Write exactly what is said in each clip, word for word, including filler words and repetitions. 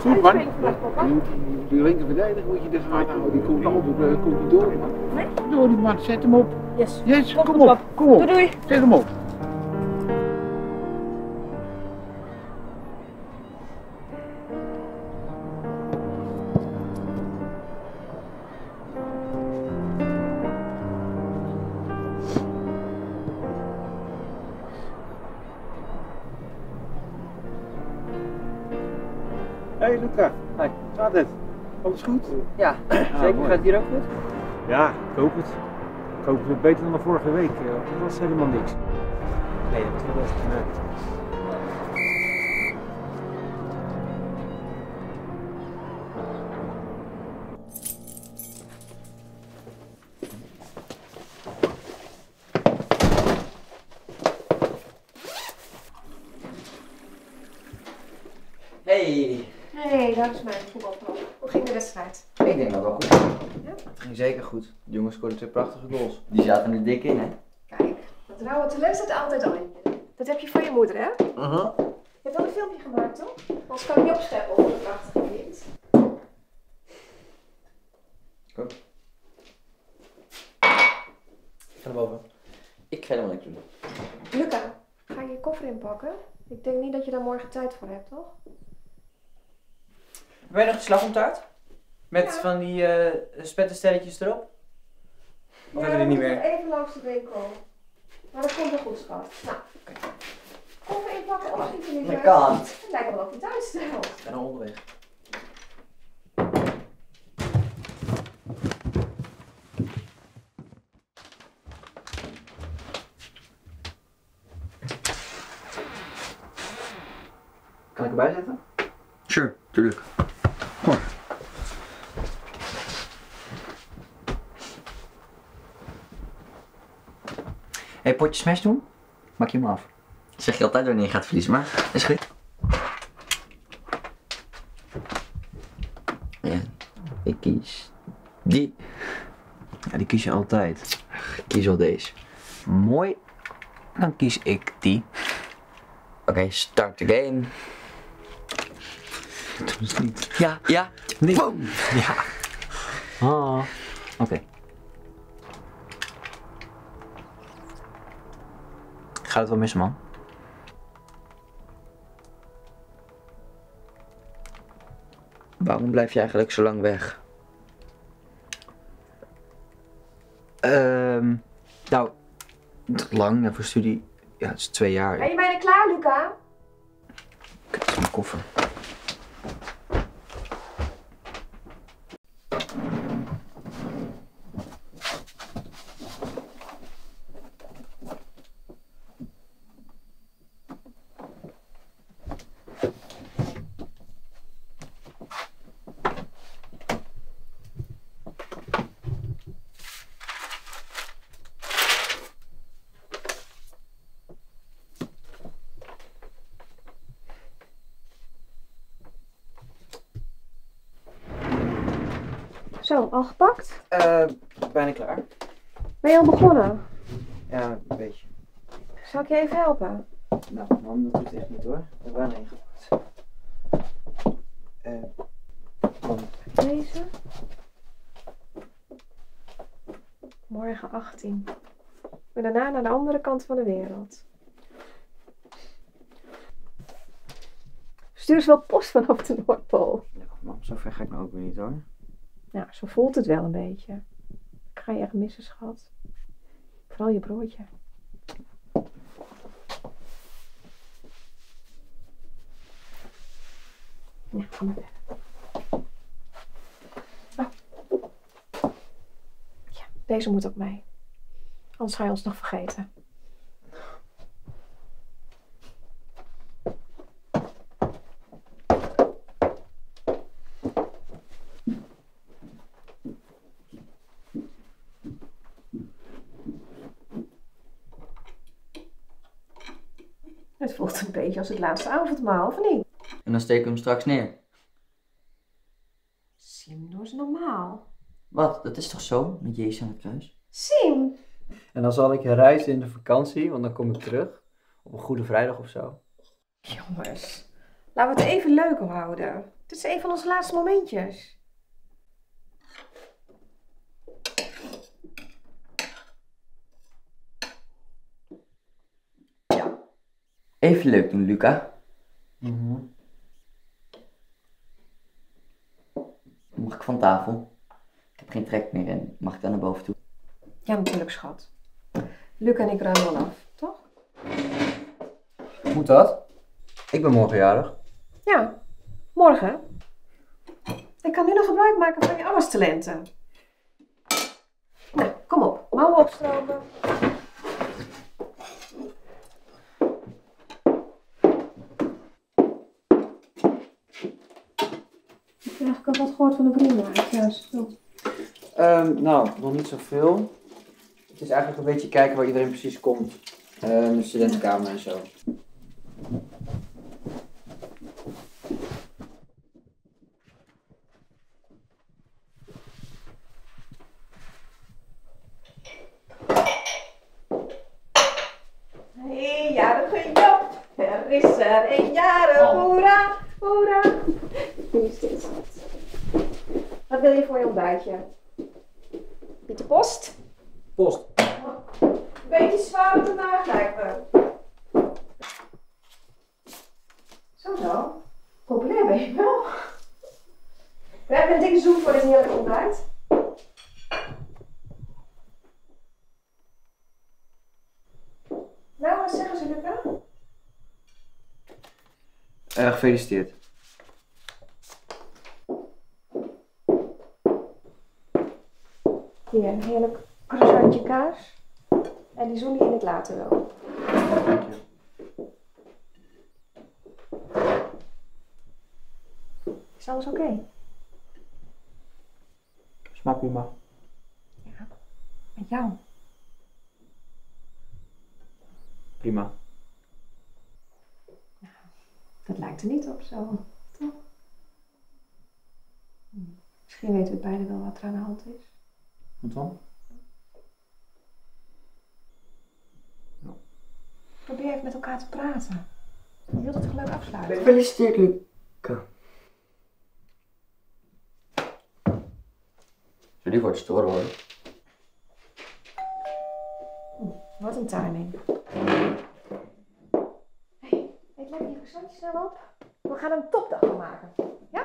Goed man. Die linker verdediger moet je de gaten houden. Die komt altijd uh, komt niet door man. Nee? Door die man, zet hem op. Yes. Yes, Kom, kom op. Kom op. Doei doei. Zet hem op. Hé hey, Luca, Hoi. gaat het? Alles goed? Ja, zeker. Ah, Gaat mooi. het hier ook goed? Ja, ik hoop het. Ik hoop het beter dan de vorige week. Uh, dat was helemaal niks. Nee, dat was wel best gemerkt. Hey, Hey, daar is mijn voetbalpro. Hoe ging de wedstrijd? ik denk dat wel goed. Ja? Het ging zeker goed. De jongens scoorden twee prachtige goals. Die zaten er dik in, hè? Kijk, dat rauwe talent zit altijd al in je. Dat heb je van je moeder, hè? Je Uh-huh. hebt al een filmpje gemaakt, toch? Anders kan ik niet opscheppen over de prachtige kind. Kom. Ik ga naar boven. Ik ga helemaal niks doen. Luca, ga je je koffer inpakken? Ik denk niet dat je daar morgen tijd voor hebt, toch? Ben je nog de slagroomtaart? Met Ja. van die uh, spettenstelletjes erop? Of hebben we die niet meer? Even langs de winkel. Maar dat komt wel goed, schat. Nou, Oké. koffer inpakken, opschieten niet. Dat kan. Het lijkt wel of je thuis stelt. Ik ben al onderweg. Kan ik erbij zetten? Sure, tuurlijk. Hey, potje smash doen? Maak je hem af. Zeg je altijd wanneer je gaat verliezen, maar is goed. Ja, ik kies die. Ja, die kies je altijd. Ik kies al deze. Mooi. Dan kies ik die. Oké, okay, start the game. Dat is niet. Ja, ja. Nee. Boom. Ja. Ah. Oké. Okay. Gaat het wel mis, man? Waarom blijf je eigenlijk zo lang weg? Ehm. Um, nou, lang ja, voor studie. Ja, het is twee jaar. Ben je bijna klaar, Luca? Kijk, dat is mijn koffer. Zo, al gepakt? Eh, uh, bijna klaar. Ben je al begonnen? Ja, een beetje. Zal ik je even helpen? Nou, man, dat doet echt niet hoor. Ik heb bijna ingepakt. Eh, man. Deze. Morgen achttien. En daarna naar de andere kant van de wereld. Stuur eens wel post vanaf de Noordpool. Ja, man, zo ver ga ik nou ook weer niet hoor. Ja, zo voelt het wel een beetje. Ik ga je echt missen, schat. Vooral je broertje. Ja, ga maar verder. Oh. Ja, deze moet ook mee. Anders ga je ons nog vergeten. Het voelt een beetje als het laatste avondmaal, of niet? En dan steken we hem straks neer. Sim, doe eens normaal. Wat? Dat is toch zo? Met Jezus aan het kruis? Sim! En dan zal ik je reizen in de vakantie, want dan kom ik terug. Op een Goede Vrijdag of zo. Jongens, laten we het even leuk houden. Dit is een van onze laatste momentjes. Ja. Even leuk doen, Luca. Mhm. Mag ik van tafel? Ik heb geen trek meer en mag ik dan naar boven toe? Ja, natuurlijk, schat. Luc en ik ruimen wel af, toch? Moet dat? Ik ben morgen jarig. Ja, morgen. Ik kan nu nog gebruik maken van je afwastalenten. Nou, kom op. Mouwen opstropen. Ik heb eigenlijk al wat gehoord van de vrienden. Juist. Um, nou, nog niet zoveel. Het is eigenlijk een beetje kijken waar iedereen precies komt. Uh, de studentenkamer en zo. Hey, jarige Job. Er is er een jarig. Hoera, hoera. Gefeliciteerd, schat. Wat wil je voor je ontbijtje? Pieter Post? Post. Beetje zwaar om te nagrijpen. Zo zo. Populair ben je wel. We hebben een dikke zoek voor dit heerlijke ontbijt. Nou, wat zeggen ze, Luca? Uh, gefeliciteerd. Hier, een heerlijk croissantje kaas. En die zoen die in het later wel. Dank je. Is alles oké? Okay? Smaakt prima. Ja, met jou. Prima. Dat lijkt er niet op zo, toch? Hm. Misschien weten we beiden wel wat er aan de hand is. Wat dan? Probeer even met elkaar te praten. Je wilt het toch leuk afsluiten? Gefeliciteerd, Luca. Jullie wordt storen hoor. Hm, wat een timing. Hey, eet lekker je croissantje snel op. We gaan een topdag van maken. Ja?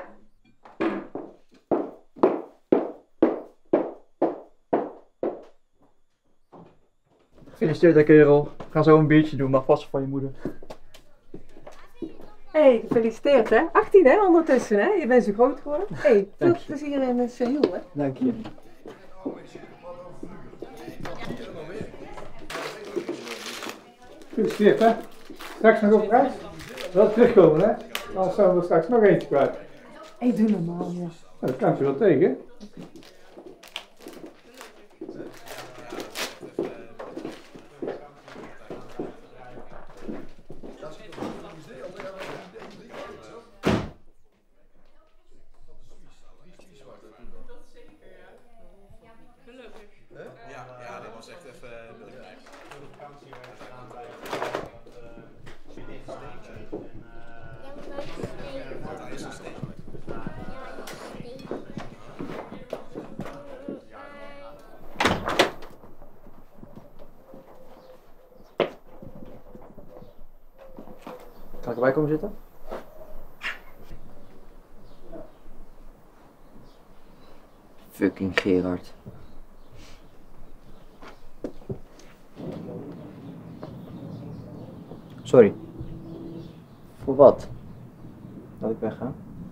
Gefeliciteerd hè kerel. Ga zo een biertje doen, mag vast van je moeder. Hey, gefeliciteerd hè. achttien hè, ondertussen hè. Je bent zo groot geworden. Hey, veel Dank je. plezier in het Seoul hè. Dank je. Gefeliciteerd, hè? Straks nog op reis? Wel terugkomen, hè? Anders zijn we er straks nog eentje kwijt. Hey, doe normaal ja. Nou, dat kan je wel tegen. Ja, dit was echt even belangrijk. Hij is een steek. Kan ik erbij komen zitten? Fucking Gerard. Sorry. Voor wat? Dat ik wegga?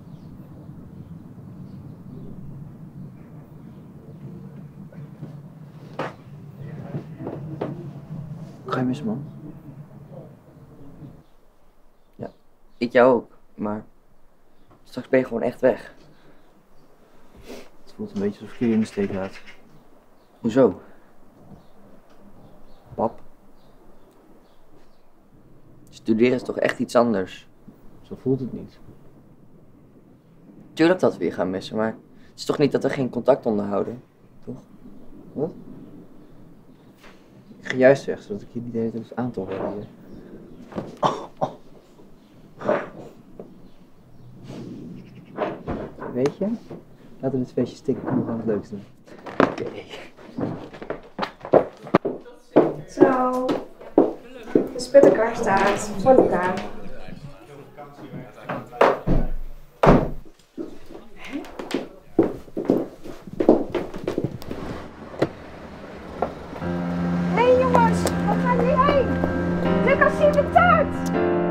Ga je missen, man? Ja, ik jou ook, maar straks ben je gewoon echt weg. Het voelt een beetje alsof ik je in de steek laat. Hoezo? Pap, Studeren is toch echt iets anders? zo voelt het niet. Tuurlijk dat we je gaan missen, maar het is toch niet dat we geen contact onderhouden? Toch? Wat? Ik ga juist weg, zodat ik je niet de hele tijd hoef aan te horen hier. feestje? Laten we dit feestje stikken, kom we gewoon het leukste doen. Oké. Zo. De sputtenkar staat voor de tuin. Hé hey jongens, waar gaan jullie heen? Lucas, zie de taart!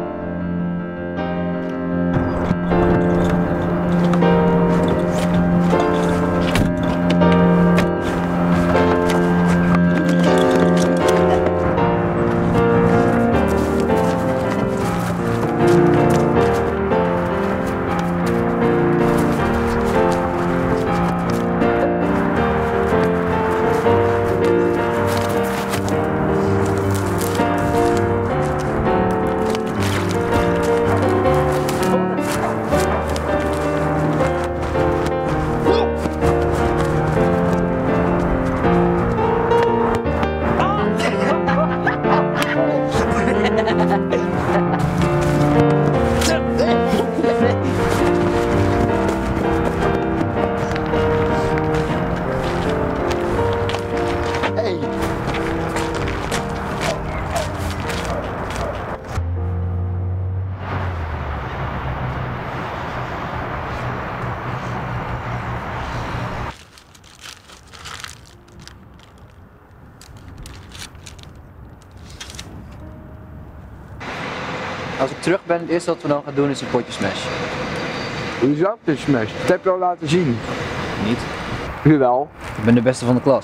Als ik terug ben, het eerste wat we dan gaan doen is een potje smash. Hoezo een smash? Dat heb je al laten zien. Niet? Jawel. Ik ben de beste van de klas.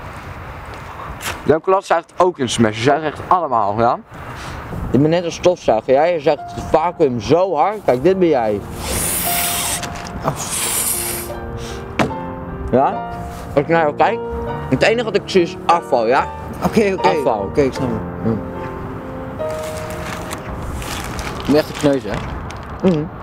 Jouw klas zegt ook een smash, je zegt echt allemaal, ja? Je bent net een stofzuiger, jij je zegt het vacuüm zo hard. Kijk, dit ben jij. Ja? Als ik naar jou kijk, het enige wat ik zie is afval, ja? Oké, oké. Afval. Oké, ik snap het. Hm. Je bent echt een kneus, hè? Mhm.